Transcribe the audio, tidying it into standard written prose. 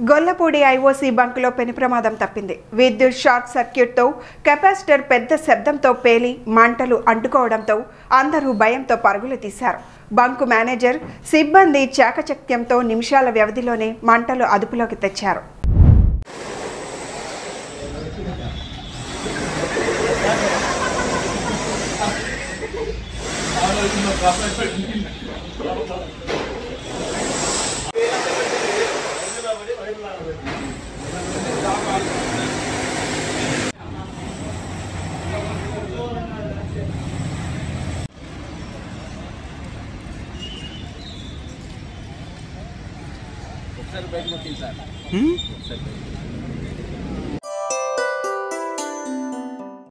Gollapudi IOC బంకులో పెను ప్రమాదం తప్పింది. విద్యుత్ షార్ట్ సర్క్యూట్తో కెపాసిటర్ పెద్ద శబ్దంతో పేలి మంటలు అంటుకోవడంతో అందరూ భయంతో పరుగులు తీశారు. బంకు మేనేజర్, సిబ్బంది చాకచక్యంతో నిమిషాల వ్యవధిలోనే మంటలు అదుపులోకి తెచ్చారు. ఒకసారి బయట మొత్తం సార్